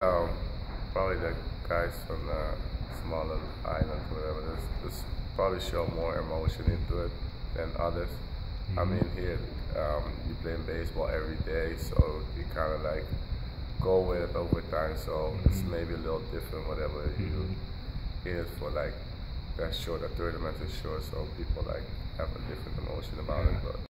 Um, Probably the guys from the smaller islands, whatever. This probably show more emotion into it than others. I mean, here you playing baseball every day, so you kind of like go with it over time. So it's maybe a little different, whatever you is for like that short. The tournament is short, so people like have a different emotion about it. But